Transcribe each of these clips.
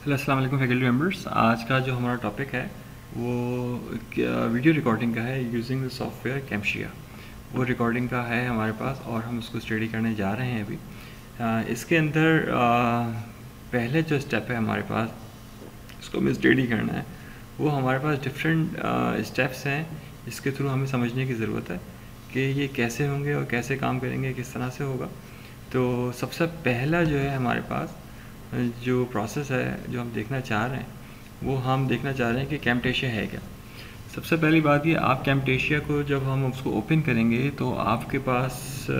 Hello अस्सलाम वालेकुम faculty members. आज का जो हमारा टॉपिक है वो वीडियो रिकॉर्डिंग का है यूजिंग द सॉफ्टवेयर कैमशिया। वो रिकॉर्डिंग का है हमारे पास और हम उसको स्टडी करने जा रहे हैं अभी। इसके अंदर पहले जो स्टेप है हमारे पास, उसको हमें स्टडी करना है। वो हमारे पास डिफरेंट स्टेप्स हैं, इसके थ्रू हमें समझने की ज़रूरत है कि ये कैसे होंगे और कैसे काम करेंगे, किस तरह से होगा। तो सबसे पहला जो है हमारे पास जो प्रोसेस है जो हम देखना चाह रहे हैं, वो हम देखना चाह रहे हैं कि कैम्टेशिया है क्या। सबसे पहली बात ये, आप कैम्टेशिया को जब हम उसको ओपन करेंगे तो आपके पास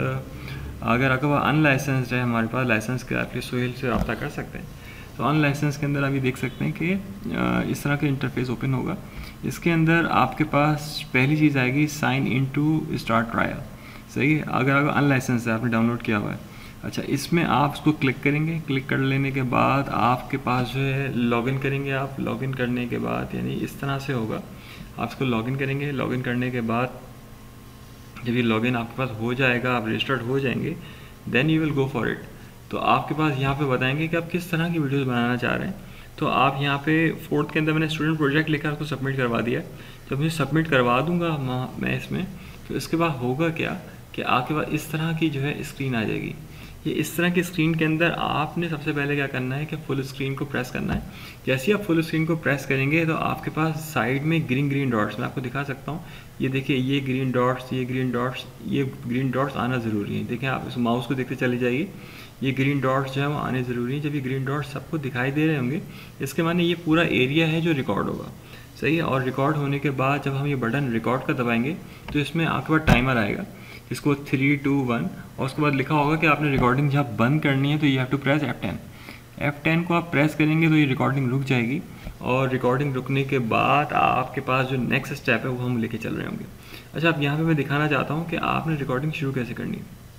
अगर आपके पास अनलाइसेंस्ड है, हमारे पास लाइसेंस के आपके सोहेल से रब्ता कर सकते हैं। तो अनलाइसेंस के अंदर आप ये देख सकते हैं कि इस तरह का इंटरफेस ओपन होगा। इसके अंदर आपके पास पहली चीज़ आएगी sign in to start trial. सही है, अगर आपका अनलाइसेंस है, आपने डाउनलोड किया हुआ है। अच्छा, इसमें आप उसको क्लिक करेंगे। क्लिक कर लेने के बाद आपके पास जो है लॉगिन करेंगे। आप लॉगिन करने के बाद यानी इस तरह से होगा, आप इसको लॉगिन करेंगे। लॉगिन करने के बाद जब ये लॉगिन आपके पास हो जाएगा, आप रजिस्टर्ड हो जाएंगे, then you will go for it. तो आपके पास यहाँ पे बताएंगे कि आप किस तरह की वीडियोस बनाना चाह रहे हैं। तो आप यहाँ पे फोर्थ के अंदर मैंने स्टूडेंट प्रोजेक्ट लिखा, उसको सबमिट करवा दिया। जब मैं सबमिट करवा दूंगा मैं इसमें, तो इसके बाद होगा क्या कि आपके पास इस तरह की जो है स्क्रीन आ जाएगी। ये इस तरह की स्क्रीन के अंदर आपने सबसे पहले क्या करना है कि फुल स्क्रीन को प्रेस करना है। जैसे ही आप फुल स्क्रीन को प्रेस करेंगे तो आपके पास साइड में ग्रीन डॉट्स, मैं आपको दिखा सकता हूँ। ये देखिए, ये ग्रीन डॉट्स, ये ग्रीन डॉट्स आना ज़रूरी है। देखिए, आप इस माउस को देखते चले जाइए, ये ग्रीन डॉट्स जो है वो आने ज़रूरी है। जब ये ग्रीन डॉट्स सबको दिखाई दे रहे होंगे, इसके माने ये पूरा एरिया है जो रिकॉर्ड होगा। सही है। और रिकॉर्ड होने के बाद जब हम ये बटन रिकॉर्ड का दबाएंगे तो इसमें आपके पास टाइमर आएगा, इसको 3, 2, 1, और उसके बाद लिखा होगा कि आपने रिकॉर्डिंग जब बंद करनी है तो you have to press F10। F10 को आप प्रेस करेंगे तो ये रिकॉर्डिंग रुक जाएगी। और रिकॉर्डिंग रुकने के बाद आपके पास जो नेक्स्ट स्टेप है वो हम लेके चल रहे होंगे। अच्छा, अब यहाँ पे मैं दिखाना चाहता हूँ कि आपने रिकॉर्डिंग शुरू कैसे करनी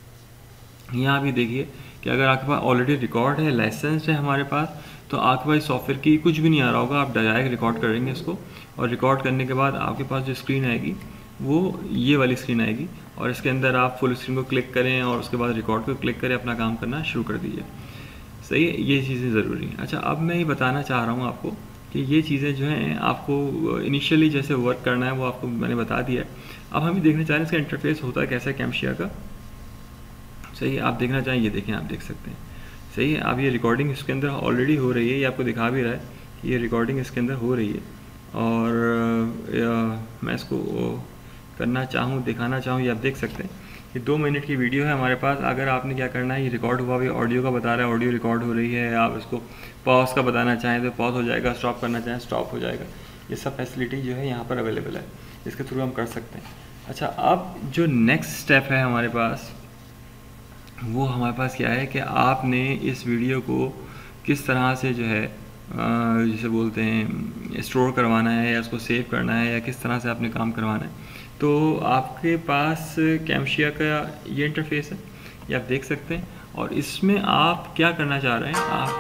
है। यहाँ आप ये देखिए कि अगर आपके पास ऑलरेडी रिकॉर्ड है, लाइसेंस है हमारे पास, तो आपके पास सॉफ्टवेयर की कुछ भी नहीं आ रहा होगा। आप डायरेक्ट रिकॉर्ड करेंगे इसको, और रिकॉर्ड करने के बाद आपके पास जो स्क्रीन आएगी वो ये वाली स्क्रीन आएगी। और इसके अंदर आप फुल स्क्रीन को क्लिक करें और उसके बाद रिकॉर्ड को क्लिक करें, अपना काम करना शुरू कर दीजिए। सही है, ये चीज़ें ज़रूरी हैं। अच्छा, अब मैं ये बताना चाह रहा हूँ आपको कि ये चीज़ें जो हैं आपको इनिशियली जैसे वर्क करना है वो आपको मैंने बता दिया है। अब हम ये देखना चाह रहे हैं इसका इंटरफेस होता है कैसा है कैमशिया का। सही है, आप देखना चाहें, ये देखें, आप देख सकते हैं। सही है, अब ये रिकॉर्डिंग इसके अंदर ऑलरेडी हो रही है, ये आपको दिखा भी रहा है कि ये रिकॉर्डिंग इसके अंदर हो रही है। और मैं इसको करना चाहूँ, दिखाना चाहूँ, ये आप देख सकते हैं कि 2 मिनट की वीडियो है हमारे पास। अगर आपने क्या करना है, ये रिकॉर्ड हुआ भी ऑडियो का बता रहा है, ऑडियो रिकॉर्ड हो रही है। आप इसको पॉज का बताना चाहें तो पॉज हो जाएगा, स्टॉप करना चाहें स्टॉप हो जाएगा। ये सब फैसिलिटी जो है यहाँ पर अवेलेबल है, इसके थ्रू हम कर सकते हैं। अच्छा, अब जो नेक्स्ट स्टेप है हमारे पास, वो हमारे पास क्या है कि आपने इस वीडियो को किस तरह से जो है जिसे बोलते हैं स्टोर करवाना है या उसको सेव करना है, या किस तरह से आपने काम करवाना है। तो आपके पास कैमशिया का ये इंटरफेस है, ये आप देख सकते हैं। और इसमें आप क्या करना चाह रहे हैं,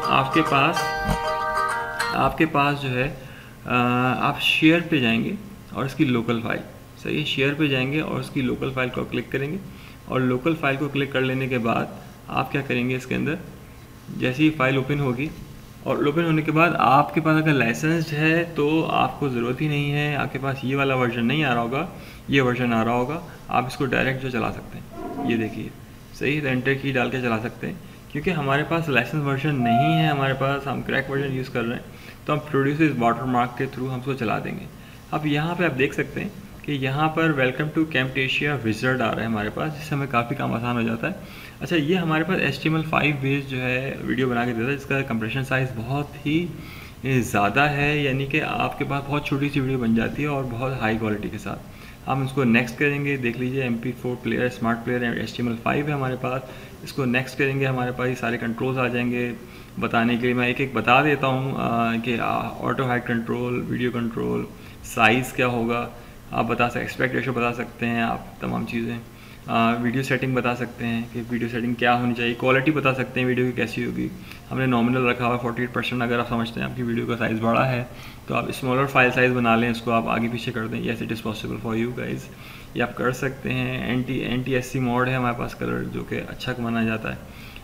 आपके पास जो है आप शेयर पे जाएंगे और इसकी लोकल फाइल, सही है, शेयर पे जाएंगे और उसकी लोकल फाइल को क्लिक करेंगे। और लोकल फाइल को क्लिक कर लेने के बाद आप क्या करेंगे, इसके अंदर जैसे ही फाइल ओपन होगी, और ओपन होने के बाद आपके पास अगर लाइसेंस्ड है तो आपको ज़रूरत ही नहीं है, आपके पास ये वाला वर्जन नहीं आ रहा होगा, ये वर्जन आ रहा होगा, आप इसको डायरेक्ट जो चला सकते हैं। ये देखिए, सही है, एंटर की डाल के चला सकते हैं। क्योंकि हमारे पास लाइसेंस वर्जन नहीं है, हमारे पास हम क्रैक वर्जन यूज़ कर रहे हैं, तो हम प्रोड्यूसर्स वाटरमार्क के थ्रू हम उसको चला देंगे। अब यहाँ पर आप देख सकते हैं कि यहाँ पर वेलकम टू कैम्टेशिया विज़ार्ड आ रहा है हमारे पास, जिससे हमें काफ़ी काम आसान हो जाता है। अच्छा, ये हमारे पास HTML5 बेस्ड जो है वीडियो बना के देता है, जिसका कंप्रेशन साइज़ बहुत ही ज़्यादा है, यानी कि आपके पास बहुत छोटी सी वीडियो बन जाती है और बहुत हाई क्वालिटी के साथ। हम इसको नेक्स्ट करेंगे, देख लीजिए MP4 player, smart player, HTML5 है हमारे पास। इसको नेक्स्ट करेंगे, हमारे पास ये सारे कंट्रोल्स आ जाएंगे। बताने के लिए मैं एक एक बता देता हूँ कि auto hide control, video control, size क्या होगा, आप बता सकते, एक्सपेक्ट रेशो बता सकते हैं आप, तमाम चीज़ें। वीडियो सेटिंग बता सकते हैं कि वीडियो सेटिंग क्या होनी चाहिए, क्वालिटी बता सकते हैं वीडियो की कैसी होगी। हमने नॉमिनल रखा हुआ 48%। अगर आप समझते हैं आपकी वीडियो का साइज़ बड़ा है तो आप स्मॉलर फाइल साइज़ बना लें, इसको आप आगे पीछे कर दें। Yes, it is possible for you guys, ये आप कर सकते हैं। एंटी SC मोड है हमारे पास, कलर जो कि अच्छा माना जाता है।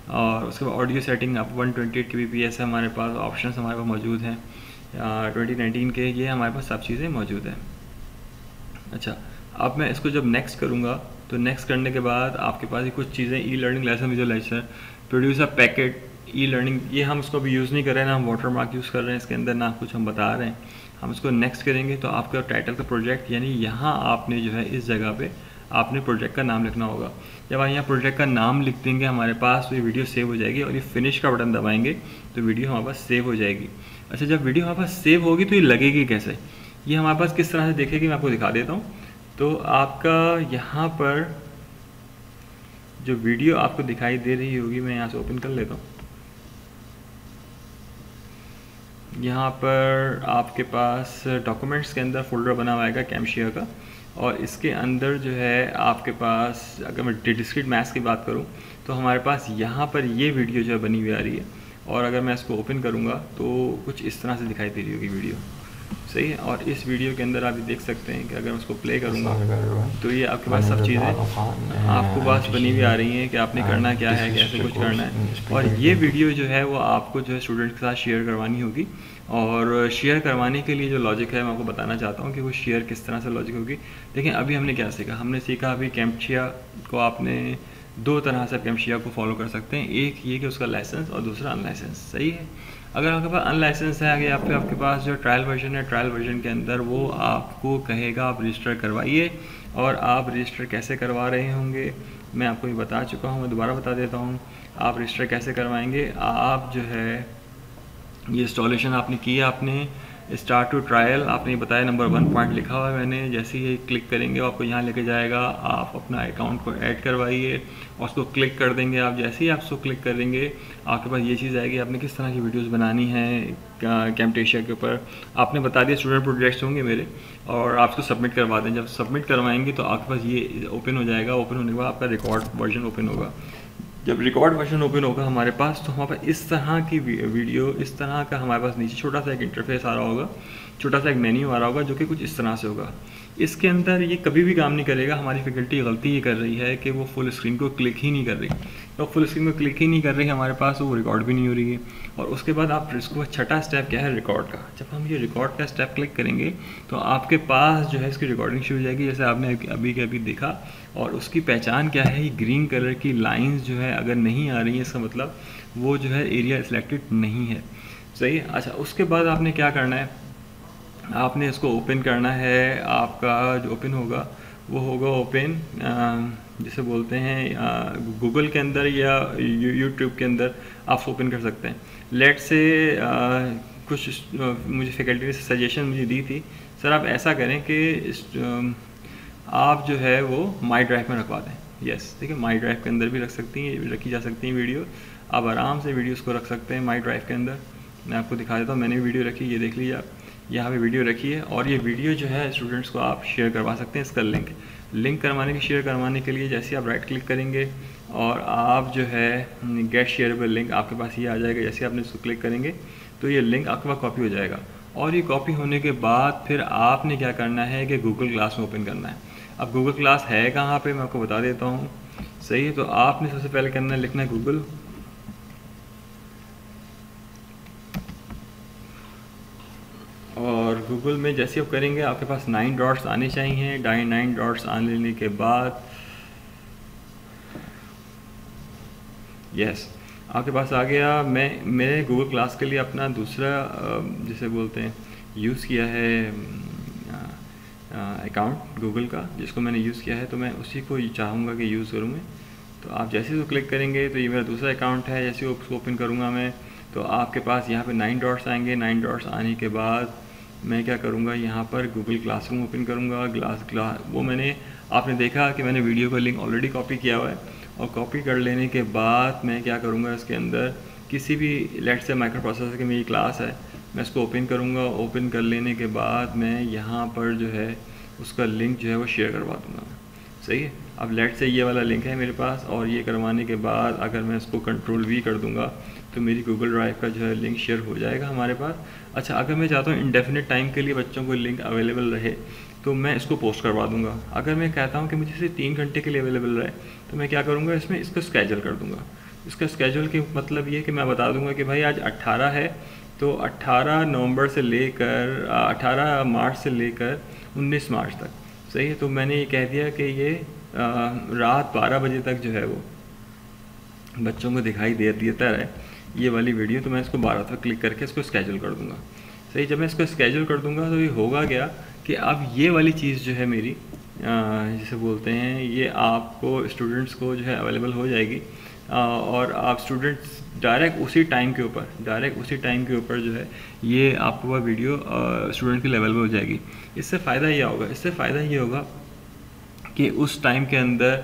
और उसके बाद ऑडियो सेटिंग आप 128 kbps है हमारे पास, ऑप्शंस हमारे पास मौजूद हैं 2019 के, ये हमारे पास सब चीज़ें मौजूद हैं। अच्छा, अब मैं इसको जब नेक्स्ट करूँगा तो नेक्स्ट करने के बाद आपके पास ये कुछ चीज़ें e learning lesson visualizer, producer packet, e learning, ये हम उसको अभी यूज़ नहीं कर रहे हैं ना, हम वाटरमार्क यूज़ कर रहे हैं इसके अंदर, ना कुछ हम बता रहे हैं। हम इसको नेक्स्ट करेंगे तो आपका टाइटल का प्रोजेक्ट, यानी यहाँ आपने जो है इस जगह पे आपने प्रोजेक्ट का नाम लिखना होगा। जब आप यहाँ प्रोजेक्ट का नाम लिख देंगे हमारे पास तो ये वीडियो सेव हो जाएगी, और ये फिनिश का बटन दबाएंगे तो वीडियो हमारे पास सेव हो जाएगी। अच्छा, जब वीडियो हमारे पास सेव होगी तो ये लगेगी कैसे, ये हमारे पास किस तरह से देखेगी, मैं आपको दिखा देता हूँ। तो आपका यहाँ पर जो वीडियो आपको दिखाई दे रही होगी, मैं यहाँ से ओपन कर लेता हूँ। यहाँ पर आपके पास डॉक्यूमेंट्स के अंदर फोल्डर बना हुआ है कैमशिया का, और इसके अंदर जो है आपके पास, अगर मैं डिस्क्रीट मैथ्स की बात करूँ तो हमारे पास यहाँ पर ये वीडियो जो है बनी हुई आ रही है, और अगर मैं इसको ओपन करूँगा तो कुछ इस तरह से दिखाई दे रही होगी वीडियो, सही है। और इस वीडियो के अंदर आप देख सकते हैं कि अगर मैं उसको प्ले करूँगा तो ये आपके पास सब चीज़ें आपको पास बनी हुई आ रही हैं कि आपने करना क्या है, कैसे कुछ करना है। और ये वीडियो जो है वो आपको जो है स्टूडेंट के साथ शेयर करवानी होगी, और शेयर करवाने के लिए जो लॉजिक है मैं आपको बताना चाहता हूँ कि वो शेयर किस तरह से लॉजिक होगी। देखिए, अभी हमने क्या सीखा, हमने सीखा अभी कैमशिया को आपने दो तरह से कैमशिया को फॉलो कर सकते हैं, एक ये कि उसका लाइसेंस और दूसरा अनलाइसेंस, सही है। अगर आपके पास अनलाइसेंस है, आगे आपके पास जो ट्रायल वर्जन है, ट्रायल वर्जन के अंदर वो आपको कहेगा आप रजिस्टर करवाइए, और आप रजिस्टर कैसे करवा रहे होंगे मैं आपको ये बता चुका हूँ, मैं दोबारा बता देता हूँ। आप रजिस्टर कैसे करवाएंगे, आप जो है ये इंस्टॉलेशन आपने किया, आपने स्टार्ट टू ट्रायल आपने बताया, नंबर 1 पॉइंट लिखा हुआ है मैंने, जैसे ही क्लिक करेंगे आपको यहाँ लेके जाएगा, आप अपना अकाउंट को ऐड करवाइए और उसको क्लिक कर देंगे। आप जैसे ही आप उसको क्लिक कर देंगे आपके पास ये चीज़ आएगी, आपने किस तरह की वीडियोस बनानी है कैमटेशिया के ऊपर, आपने बता दिया स्टूडेंट प्रोजेक्ट्स होंगे मेरे, और आप उसको सबमिट करवा दें। जब सबमिट करवाएंगे तो आपके पास ये ओपन हो जाएगा, ओपन होने के बाद आपका रिकॉर्ड वर्जन ओपन होगा। जब रिकॉर्ड वर्जन ओपन होगा हमारे पास तो हमारे पास इस तरह की वीडियो, इस तरह का हमारे पास नीचे छोटा सा एक इंटरफेस आ रहा होगा, छोटा सा एक मेन्यू आ रहा होगा जो कि कुछ इस तरह से होगा। इसके अंदर ये कभी भी काम नहीं करेगा, हमारी फैकल्टी गलती ये कर रही है कि वो फुल स्क्रीन को क्लिक ही नहीं कर रही, तो फुल स्क्रीन को क्लिक ही नहीं कर रही है हमारे पास, वो रिकॉर्ड भी नहीं हो रही है। और उसके बाद आप इसको छठा स्टेप क्या है, रिकॉर्ड का। जब हम ये रिकॉर्ड का स्टेप क्लिक करेंगे तो आपके पास जो है इसकी रिकॉर्डिंग शुरू हो जाएगी, जैसे आपने अभी के अभी देखा। और उसकी पहचान क्या है, ये ग्रीन कलर की लाइंस जो है अगर नहीं आ रही है इसका मतलब वो जो है एरिया सिलेक्टेड नहीं है, सही है। अच्छा, उसके बाद आपने क्या करना है, आपने इसको ओपन करना है। आपका जो ओपन होगा वो होगा ओपन जिसे बोलते हैं गूगल के अंदर या यूट्यूब के अंदर आप ओपन कर सकते हैं। लेट से कुछ मुझे फैकल्टी ने सजेशन मुझे दी थी, सर आप ऐसा करें कि आप जो है वो माई ड्राइव में रखवा दें। यस, ठीक है, माई ड्राइव के अंदर भी रखी जा सकती हैं वीडियो, आप आराम से वीडियोस को रख सकते हैं माई ड्राइव के अंदर। मैं आपको दिखा देता हूँ, मैंने वीडियो रखी, ये देख लीजिए आप, यहाँ पे वीडियो रखी है, और ये वीडियो जो है स्टूडेंट्स को आप शेयर करवा सकते हैं। इसका लिंक करवाने के शेयर करवाने के लिए जैसे आप राइट क्लिक करेंगे और आप जो है गेट शेयरेबल लिंक आपके पास ये आ जाएगा। जैसे आपने इसको क्लिक करेंगे तो ये लिंक आपके पास कॉपी हो जाएगा, और ये कॉपी होने के बाद फिर आपने क्या करना है कि गूगल क्लास में ओपन करना है। अब गूगल क्लास है कहाँ पे, मैं आपको बता देता हूँ, सही है। तो आपने सबसे पहले करना है, लिखना है गूगल, और गूगल में जैसे आप करेंगे आपके पास 9 डॉट्स आने चाहिए। 9 डॉट्स आने के बाद यस आपके पास आ गया। मैंने गूगल क्लास के लिए अपना दूसरा जिसे बोलते हैं यूज़ किया है अकाउंट गूगल का, जिसको मैंने यूज़ किया है, तो मैं उसी को चाहूँगा कि यूज़ करूँ मैं। तो आप जैसे ही क्लिक करेंगे तो ये मेरा दूसरा अकाउंट है, जैसे उसको ओपन करूँगा मैं तो आपके पास यहाँ पे 9 डॉट्स आएंगे। 9 डॉट्स आने के बाद मैं क्या करूँगा, यहाँ पर गूगल क्लासरूम ओपन करूँगा। वो मैंने आपने देखा कि मैंने वीडियो का लिंक ऑलरेडी कॉपी किया हुआ है, और कॉपी कर लेने के बाद मैं क्या करूँगा, इसके अंदर किसी भी लेट से माइक्रो प्रोसेसर की मेरी क्लास है, मैं इसको ओपन करूँगा। ओपन कर लेने के बाद मैं यहाँ पर जो है उसका लिंक जो है वो शेयर करवा दूँगा, सही है। अब लेट से ये वाला लिंक है मेरे पास, और ये करवाने के बाद अगर मैं इसको कंट्रोल-V कर दूँगा तो मेरी गूगल ड्राइव का जो है लिंक शेयर हो जाएगा हमारे पास। अच्छा, अगर मैं चाहता हूँ इंडेफिनिट टाइम के लिए बच्चों को लिंक अवेलेबल रहे तो मैं इसको पोस्ट करवा दूँगा। अगर मैं कहता हूँ कि मुझे सिर्फ 3 घंटे के लिए अवेलेबल रहे तो मैं क्या करूँगा, इसमें इसको स्केड्यूल कर दूँगा। इसका स्केड्यूल के मतलब ये है कि मैं बता दूंगा कि भाई आज 18 है, तो 18 नवंबर से लेकर 18 मार्च से लेकर 19 मार्च तक, सही है। तो मैंने ये कह दिया कि ये रात 12 बजे तक जो है वो बच्चों को दिखाई देता रहे ये वाली वीडियो। तो मैं इसको 12 तक क्लिक करके इसको स्केड्यूल कर दूंगा, सही। जब मैं इसको स्केड्यूल कर दूंगा तो ये होगा क्या कि अब ये वाली चीज़ जो है मेरी जिसे बोलते हैं, ये आपको स्टूडेंट्स को जो है अवेलेबल हो जाएगी, और आप स्टूडेंट्स डायरेक्ट उसी टाइम के ऊपर जो है ये आपको वह वीडियो स्टूडेंट के लेवल पे हो जाएगी। इससे फ़ायदा ये होगा कि उस टाइम के अंदर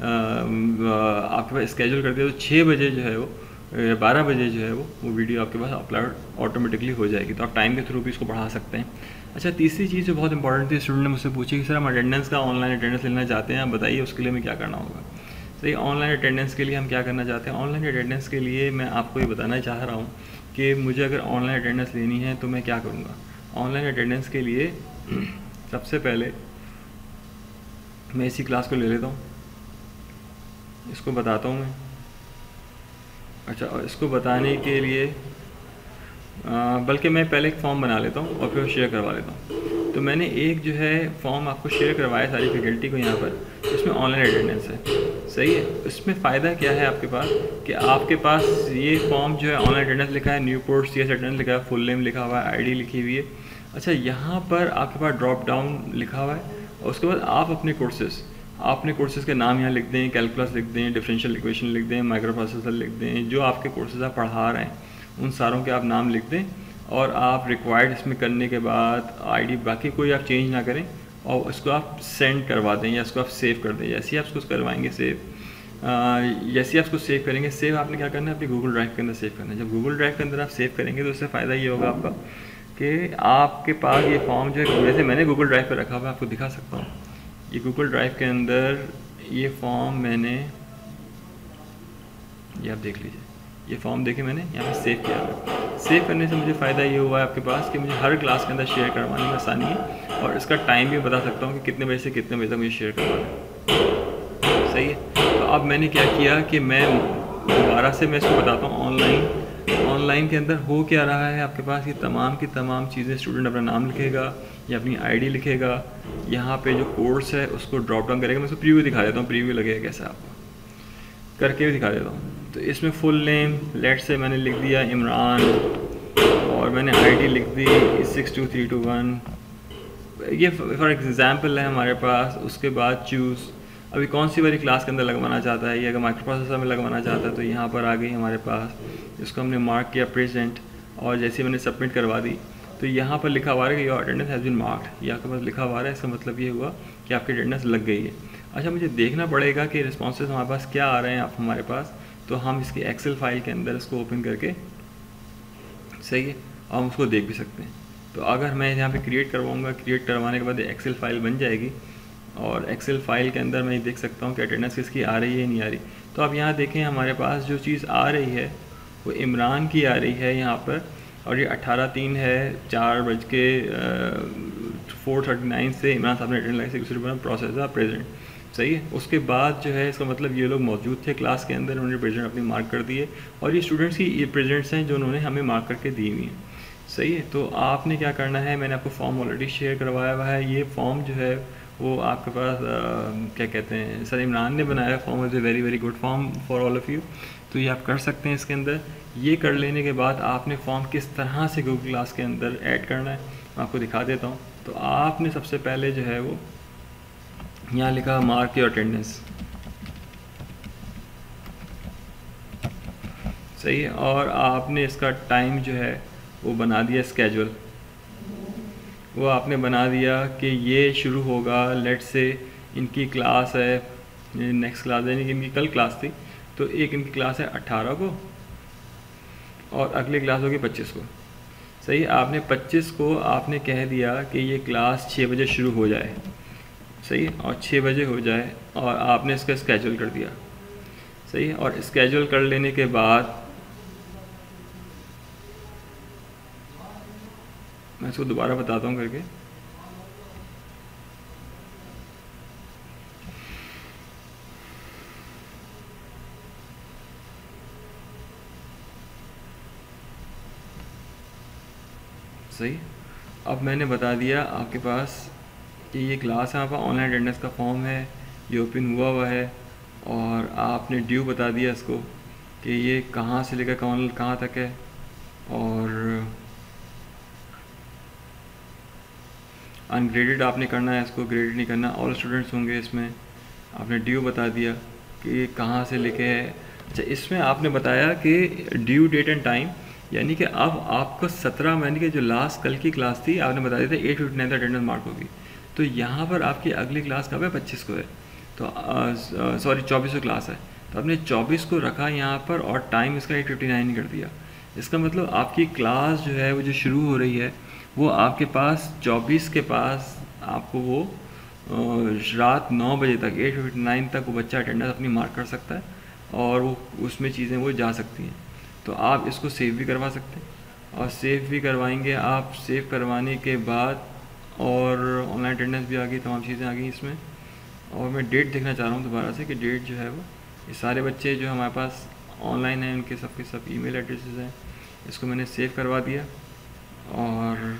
आपके पास स्केड्यूल कर दिया तो 6 बजे जो है वो 12 बजे जो है वो वीडियो आपके पास अपलोड ऑटोमेटिकली हो जाएगी। तो आप टाइम के थ्रू भी इसको बढ़ा सकते हैं। अच्छा, तीसरी चीज़ जो बहुत इंपॉर्टेंट थी, स्टूडेंट ने मुझसे पूछी कि सर हम अटेंडेंस का ऑनलाइन अटेंडेंस लेना चाहते हैं, आप बताइए उसके लिए हमें क्या करना होगा। सही, ऑनलाइन अटेंडेंस के लिए हम क्या करना चाहते हैं? ऑनलाइन अटेंडेंस के लिए मैं आपको ये बताना चाह रहा हूँ कि मुझे अगर ऑनलाइन अटेंडेंस लेनी है तो मैं क्या करूँगा। ऑनलाइन अटेंडेंस के लिए सबसे पहले मैं इसी क्लास को ले लेता हूँ, इसको बताता हूँ मैं। अच्छा, और इसको बताने के लिए बल्कि मैं पहले एक फॉर्म बना लेता हूँ और फिर शेयर करवा लेता हूँ। तो मैंने एक जो है फॉर्म आपको शेयर करवाया सारी फैकल्टी को यहाँ पर, इसमें ऑनलाइन अटेंडेंस है, सही है। इसमें फ़ायदा क्या है आपके पास कि आपके पास ये फॉर्म जो है ऑनलाइन अटेंडेंस लिखा है, न्यूपोर्ट CS अटेंडेंस लिखा है, फुल नेम लिखा हुआ है, ID लिखी हुई है। अच्छा, यहाँ पर आपके पास ड्रॉप डाउन लिखा हुआ है और उसके बाद आप अपने कोर्सेज़ के नाम यहाँ लिख दें, कैलकुलस लिख दें, डिफरेंशियल इक्वेशन लिख दें, माइक्रो प्रोसेसर लिख दें, जो आपके कोर्सेज़ आप पढ़ा रहे हैं उन सारों के आप नाम लिख दें। और आप रिक्वायर्ड इसमें करने के बाद ID बाकी कोई आप चेंज ना करें और इसको आप सेंड करवा दें या इसको आप सेव कर दें। जैसे ही आप इसको करवाएंगे सेव, जैसे ही आप इसको सेव करेंगे, सेव आपने क्या करना है, अपनी गूगल ड्राइव के अंदर सेव करना है। जब गूगल ड्राइव के अंदर आप सेव करेंगे तो उससे फ़ायदा ये होगा आपका कि आपके पास ये फॉर्म जो है, जैसे मैंने गूगल ड्राइव पर रखा हुआ है, आपको दिखा सकता हूँ। ये गूगल ड्राइव के अंदर ये फॉर्म मैंने, ये आप देख लीजिए, ये फॉर्म देखे मैंने यहाँ पे सेव किया है। सेव करने से मुझे फ़ायदा ये हुआ है आपके पास कि मुझे हर क्लास के अंदर शेयर करवाने में आसानी है और इसका टाइम भी बता सकता हूँ कि कितने बजे से कितने बजे तक मुझे शेयर करवाना है, सही है। तो अब मैंने क्या किया कि मैं दोबारा से मैं इसको बताता हूँ ऑनलाइन के अंदर हो क्या रहा है आपके पास। ये तमाम की तमाम चीज़ें, स्टूडेंट अपना नाम लिखेगा या अपनी ID लिखेगा, यहाँ पे जो कोर्स है उसको ड्रॉप डाउन करेगा। मैं इसको प्रीव्यू दिखा देता हूँ, प्रीव्यू लगेगा कैसा आपको करके भी दिखा देता हूँ। तो इसमें फुल नेम लेट से मैंने लिख दिया इमरान और मैंने ID लिख दी 62321, ये फॉर एग्जांपल है हमारे पास। उसके बाद चूज़ अभी कौन सी वाली क्लास के अंदर लगवाना चाहता है, ये अगर माइक्रो प्रोसेसर में लगवाना चाहता है तो यहाँ पर आ गई हमारे पास। इसको हमने मार्क किया प्रेजेंट और जैसे मैंने सबमिट करवा दी तो यहाँ पर लिखा हुआ है कि your attendance has been marked, ये आपके पास लिखा हुआ है। इसका मतलब ये हुआ कि आपकी अटेंडेंस लग गई है। अच्छा, मुझे देखना पड़ेगा कि रिस्पॉन्सेज हमारे पास क्या आ रहे हैं आप हमारे पास, तो हम इसकी एक्सेल फाइल के अंदर इसको ओपन करके, सही है, हम उसको देख भी सकते हैं। तो अगर मैं यहाँ पे क्रिएट करवाऊँगा, क्रिएट करवाने के बाद एक्सेल फाइल बन जाएगी और एक्सेल फाइल के अंदर मैं देख सकता हूँ कि अटेंडेंस किसकी आ रही है नहीं आ रही। तो अब यहाँ देखें हमारे पास जो चीज़ आ रही है वो इमरान की आ रही है यहाँ पर, और ये 18/3 है, 4:39 से इमरान साहब ने अटेंड लगाई, प्रोसेस है प्रेजेंट, सही है। उसके बाद जो है इसका मतलब ये लोग मौजूद थे क्लास के अंदर, उन्होंने प्रेजेंट अपनी मार्क कर दिए और ये स्टूडेंट्स की ये प्रेजेंट्स हैं जो उन्होंने हमें मार्क करके दी हुई हैं, सही है। तो आपने क्या करना है, मैंने आपको फॉर्म ऑलरेडी शेयर करवाया हुआ है। ये फॉर्म जो है वो आपके पास क्या कहते हैं, सर इमरान ने बनाया form, is a very very good form for all of you. तो ये आप कर सकते हैं इसके अंदर। ये कर लेने के बाद आपने फॉर्म किस तरह से गूगल क्लास के अंदर ऐड करना है मैं आपको दिखा देता हूँ। तो आपने सबसे पहले जो है वो यहाँ लिखा मार्क योर अटेंडेंस, सही है, और आपने इसका टाइम जो है वो बना दिया स्केड्यूल, वो आपने बना दिया कि ये शुरू होगा, लेट से इनकी क्लास है, नेक्स्ट क्लास है, यानी कि इनकी कल क्लास थी तो एक इनकी क्लास है 18 को और अगली क्लास होगी 25 को, सही। आपने 25 को आपने कह दिया कि ये क्लास 6 बजे शुरू हो जाए, सही, और 6 बजे हो जाए और आपने इसका स्केड्यूल कर दिया, सही। और स्केड्यूल कर लेने के बाद मैं इसको दोबारा बताता हूँ करके। सही। अब मैंने बता दिया आपके पास कि ये क्लास है, आपका ऑनलाइन अटेंडेंस का फॉर्म है, ये ओपन हुआ हुआ है, और आपने ड्यू बता दिया इसको कि ये कहाँ से लेकर कहाँ तक है, और अनग्रेडेड आपने करना है इसको, ग्रेडेड नहीं करना, ऑल स्टूडेंट्स होंगे इसमें। आपने ड्यू बता दिया कि ये कहाँ से लेके है। अच्छा, इसमें आपने बताया कि ड्यू डेट एंड टाइम, यानी कि अब आपको 17 महीने की जो लास्ट कल की क्लास थी आपने बता दिया था 8:59 अटेंडेंस मार्क होगी। तो यहाँ पर आपकी अगली क्लास कब है? 25 को है। तो सॉरी 24 को क्लास है, तो आपने 24 को रखा यहाँ पर और टाइम इसका 8:59 कर दिया। इसका मतलब आपकी क्लास जो है वो जो शुरू हो रही है वो आपके पास 24 के पास आपको वो रात 9 बजे तक 8:59 तक वो बच्चा अटेंडेंस अपनी मार्क कर सकता है और वो उसमें चीज़ें वो जा सकती हैं। तो आप इसको सेव भी करवा सकते हैं और सेव भी करवाएंगे आप। सेव करवाने के बाद और ऑनलाइन अटेंडेंस भी आ गई, तमाम चीज़ें आ गई इसमें। और मैं डेट देखना चाह रहा हूँ दोबारा से कि डेट जो है वो ये सारे बच्चे जो हमारे पास ऑनलाइन हैं उनके सब के सब ईमेल एड्रेसेस हैं। इसको मैंने सेव करवा दिया और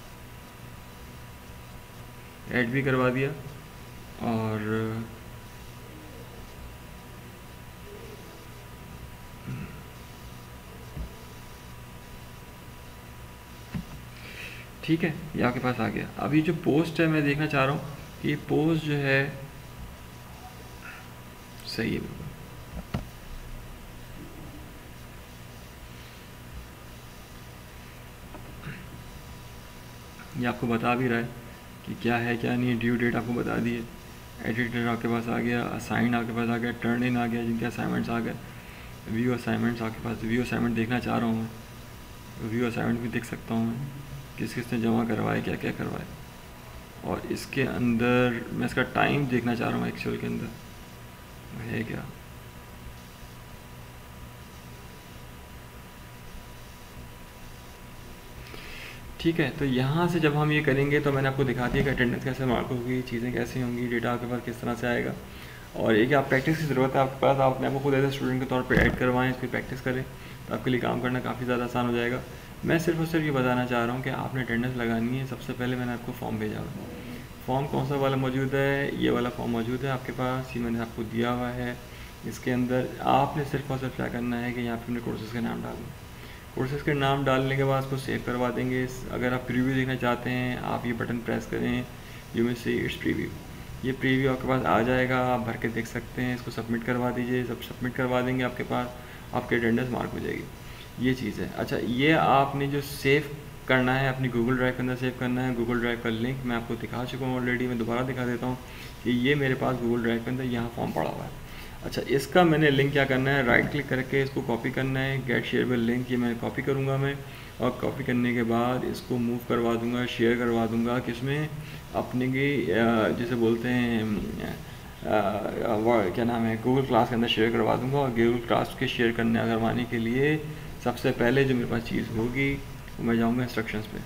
ऐड भी करवा दिया। और ठीक है, ये आपके पास आ गया। अभी जो पोस्ट है मैं देखना चाह रहा हूँ कि पोस्ट जो है सही है बिल्कुल। ये आपको बता भी रहा है कि क्या है क्या नहीं है। ड्यू डेट आपको बता दी है, एडिटर आपके पास आ गया, असाइन आपके पास आ गया, टर्न इन आ गया, जिनके असाइनमेंट्स आ गए, व्यू असाइनमेंट्स आपके पास। व्यू असाइनमेंट देखना चाह रहा हूँ मैं, व्यू असाइनमेंट भी देख सकता हूँ मैं, किस किस ने जमा करवाए, क्या क्या करवाए। और इसके अंदर मैं इसका टाइम देखना चाह रहा हूँ एक्चुअल के अंदर है क्या। ठीक है, तो यहाँ से जब हम ये करेंगे तो मैंने आपको दिखा दिया कि अटेंडेंस कैसे मार्क होगी, चीज़ें कैसी होंगी, डेटा आपके पास किस तरह से आएगा। और एक आप प्रैक्टिस की ज़रूरत है आपके पास, आप अपने आपको खुद एज स्टूडेंट के तौर पे ऐड करवाएं, इस पर प्रैक्टिस करें तो आपके लिए काम करना काफ़ी ज़्यादा आसान हो जाएगा। मैं सिर्फ और सिर्फ ये बताना चाह रहा हूँ कि आपने अटेंडेंस लगानी है। सबसे पहले मैंने आपको फॉर्म भेजा हुआ है। फॉर्म कौन सा वाला मौजूद है? ये वाला फॉर्म मौजूद है आपके पास, ये मैंने आपको दिया हुआ है। इसके अंदर आपने सिर्फ और सिर्फ क्या करना है कि यहाँ पर अपने कोर्सेज़ के नाम डालना। कोर्सेज़ के नाम डालने के बाद उसको सेव करवा देंगे। अगर आप प्रीव्यू देखना चाहते हैं आप ये बटन प्रेस करें, यू में से इट्स प्रीव्यू, ये प्रीव्यू आपके पास आ जाएगा, आप भर के देख सकते हैं। इसको सबमिट करवा दीजिए, सब सबमिट करवा देंगे आपके पास, आपकी अटेंडेंस मार्क हो जाएगी। ये चीज़ है। अच्छा, ये आपने जो सेव करना है अपनी गूगल ड्राइव के अंदर सेव करना है। गूगल ड्राइव का लिंक मैं आपको दिखा चुका हूँ ऑलरेडी, मैं दोबारा दिखा देता हूँ कि ये मेरे पास गूगल ड्राइव के अंदर यहाँ फॉर्म पड़ा हुआ है। अच्छा, इसका मैंने लिंक क्या करना है, राइट क्लिक करके इसको कॉपी करना है, गेट शेयरेबल लिंक, ये मैं कॉपी करूँगा मैं। और कॉपी करने के बाद इसको मूव करवा दूँगा, शेयर करवा दूँगा किसमें, अपने की जिसे बोलते हैं क्या नाम है, गूगल क्लास के अंदर शेयर करवा दूँगा। और गूगल क्लास के शेयर करवाने के लिए सबसे पहले जो मेरे पास चीज़ होगी वो मैं जाऊँगा इंस्ट्रक्शंस पे।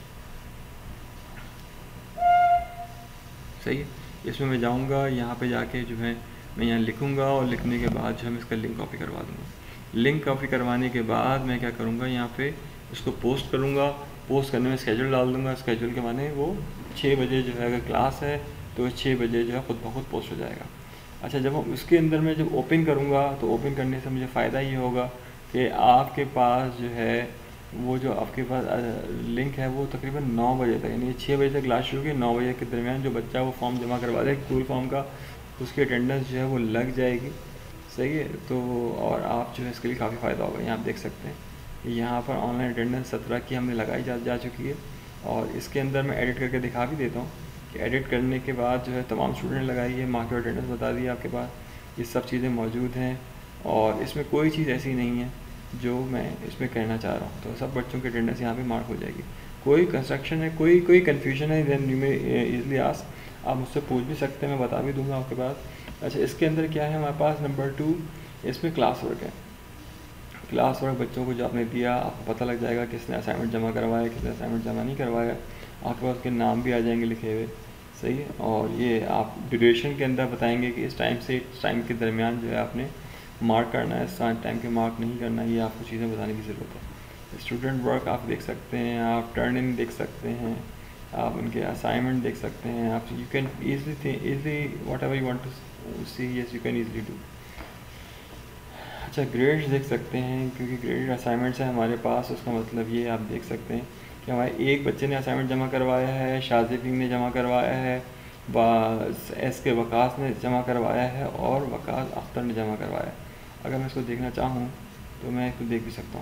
सही है, इसमें मैं जाऊँगा, यहाँ पे जाके जो है मैं यहाँ लिखूँगा और लिखने के बाद जो है मैं इसका लिंक कॉपी करवा दूँगा। लिंक कॉपी करवाने के बाद मैं क्या करूँगा, यहाँ पे इसको पोस्ट करूँगा। पोस्ट करने में स्केड्यूल डाल दूँगा। स्केड्यूल के माने वो 6 बजे जो है अगर क्लास है तो 6 बजे जो है खुद ब खुद पोस्ट हो जाएगा। अच्छा, जब हम उसके अंदर मैं जब ओपन करूँगा तो ओपन करने से मुझे फ़ायदा ये होगा कि आपके पास जो है वो जो आपके पास लिंक है वो तकरीबन 9 बजे तक, यानी 6 बजे तक क्लास शुरू की, 9 बजे के दरमियान जो बच्चा वो फॉर्म जमा करवा दे गूगल फॉर्म का, उसकी अटेंडेंस जो है वो लग जाएगी। सही है, तो और आप जो है इसके लिए काफ़ी फ़ायदा होगा। यहाँ आप देख सकते हैं यहाँ पर ऑनलाइन अटेंडेंस 17 की हमने लगाई जा चुकी है। और इसके अंदर मैं एडिट करके दिखा भी देता हूँ कि एडिट करने के बाद जो है तमाम स्टूडेंट लगाई है, मार्क अटेंडेंस बता दी आपके पास, ये सब चीज़ें मौजूद हैं। और इसमें कोई चीज़ ऐसी नहीं है जो मैं इसमें कहना चाह रहा हूँ। तो सब बच्चों की अटेंडेंस यहाँ पे मार्क हो जाएगी। कोई कंस्ट्रक्शन है, कोई कन्फ्यूजन है, then you may easily ask, आप मुझसे पूछ भी सकते हैं, मैं बता भी दूंगा आपके पास। अच्छा, इसके अंदर क्या है हमारे पास, नंबर 2 इसमें क्लास वर्क है। क्लास वर्क बच्चों को जो आपने दिया आपको पता लग जाएगा किसने असाइनमेंट जमा करवाया, किसने असाइनमेंट जमा नहीं करवाया, आपके पास उसके नाम भी आ जाएंगे लिखे हुए। सही है, और ये आप ड्यूरेशन के अंदर बताएंगे कि इस टाइम से इस टाइम के दरमियान जो है आपने मार्क करना है, इस टाइम के मार्क नहीं करना है, ये आपको चीज़ें बताने की ज़रूरत है। स्टूडेंट वर्क आप देख सकते हैं, आप टर्न इन देख सकते हैं, आप उनके असाइनमेंट देख सकते हैं, आप you can easily whatever you want to see, yes you can easily do. अच्छा, ग्रेड्स देख सकते हैं, क्योंकि ग्रेडेड असाइनमेंट्स है हमारे पास, उसका मतलब ये आप देख सकते हैं कि हमारे एक बच्चे ने असाइनमेंट जमा करवाया है, शाजिब ने जमा करवाया है, एस के वकास ने जमा करवाया है और वकास अख्तर ने जमा करवाया है। अगर मैं इसको देखना चाहूँ तो मैं इसको देख भी सकता हूँ,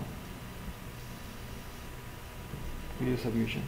वीडियो सबमिशन।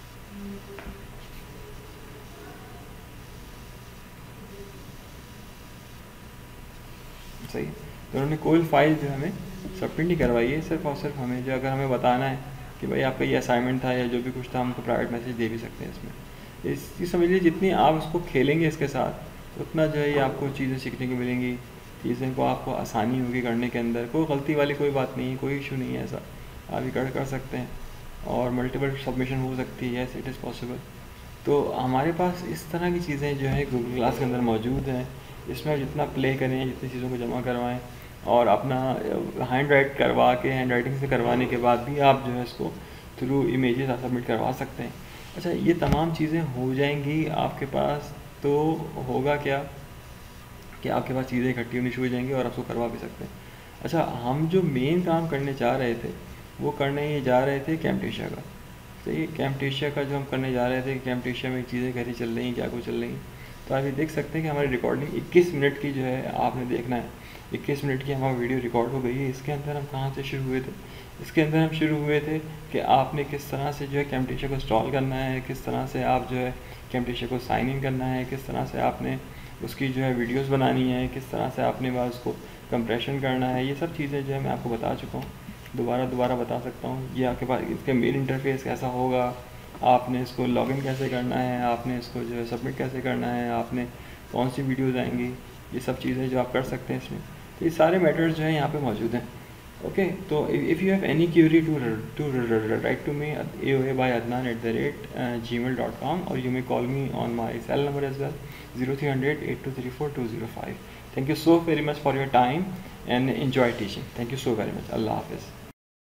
सही, तो उन्होंने कोई फाइल जो हमें सबमिट नहीं करवाई है, सिर्फ और सिर्फ हमें जो अगर हमें बताना है कि भाई आपका ये असाइनमेंट था या जो भी कुछ था, हमको प्राइवेट मैसेज दे भी सकते हैं इसमें। इस समझ लीजिए जितनी आप उसको खेलेंगे इसके साथ, उतना जो है ये आपको चीज़ें सीखने को मिलेंगी, चीज़ें को आपको आसानी होगी करने के अंदर। कोई गलती वाली कोई बात नहीं है, कोई इशू नहीं है, ऐसा आप ये कर सकते हैं और मल्टीपल सबमिशन हो सकती है, यस इट इज़ पॉसिबल। तो हमारे पास इस तरह की चीज़ें जो है गूगल क्लास के अंदर मौजूद हैं। इसमें आप जितना प्ले करें, जितनी चीज़ों को जमा करवाएं और अपना हैंड राइट करवा के, हैंड राइटिंग से करवाने के बाद भी आप जो है इसको थ्रू इमेजेस आप सबमिट करवा सकते हैं। अच्छा, ये तमाम चीज़ें हो जाएंगी आपके पास, तो होगा क्या कि आपके पास चीज़ें इकट्ठी होनी शुरू हो जाएंगी और आप उसको करवा भी सकते हैं। अच्छा, हम जो मेन काम करने जा रहे थे वो करने ये जा रहे थे कैम्टेशिया का। तो ये कैम्टेशिया का जो हम करने जा रहे थे कि कैम्टेशिया में चीज़ें कैसी चल रही हैं, क्या कुछ चल रही हैं, तो आप ये देख सकते हैं कि हमारी रिकॉर्डिंग 21 मिनट की जो है आपने देखना है, 21 मिनट की हमारी वीडियो रिकॉर्ड हो गई है। इसके अंदर हम कहाँ से शुरू हुए थे? इसके अंदर हम शुरू हुए थे कि आपने किस तरह से जो है कैम्टेशिया को इंस्टॉल करना है, किस तरह से आप जो है कैम्टेशिया को साइन इन करना है, किस तरह से आपने उसकी जो है वीडियोस बनानी है, किस तरह से आपने बाद उसको कंप्रेशन करना है। ये सब चीज़ें जो है मैं आपको बता चुका हूँ, दोबारा बता सकता हूँ। ये आपके पास इसके मेल इंटरफेस कैसा होगा, आपने इसको लॉगिन कैसे करना है, आपने इसको जो है सबमिट कैसे करना है, आपने कौन सी वीडियोज़ आएंगी, ये सब चीज़ें जो आप कर सकते हैं इसमें। तो ये सारे मैटर्स जो हैं यहाँ पे मौजूद हैं। ओके, तो if you have any query to write to me aoa@adnan@gmail.com और you may call me on my cell number as well 0300 8234 205। Thank you so very much for your time and enjoy teaching. Thank you so very much. Allah Hafiz.